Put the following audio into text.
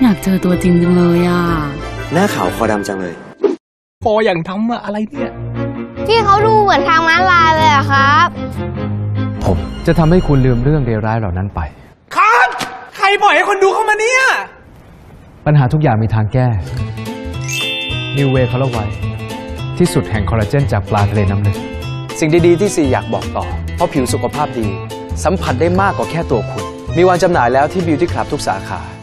อยากเจอตัวจริงจังเลยอ่ะหน้าขาวคอดำจังเลยคออย่างทำอะไรเนี่ยที่เขาดูเหมือนทางม้าลายเลยอะครับผมจะทำให้คุณลืมเรื่องเลวร้ายเหล่านั้นไปครับใครปล่อยให้คนดูเข้ามาเนี่ยปัญหาทุกอย่างมีทางแก้ New Way Color White ที่สุดแห่งคอลลาเจนจากปลาทะเลน้ำลึกสิ่งดีๆที่ซีอยากบอกต่อเพราะผิวสุขภาพดีสัมผัสได้มากกว่าแค่ตัวคุณมีวางจำหน่ายแล้วที่ Beauty Club ทุกสาขา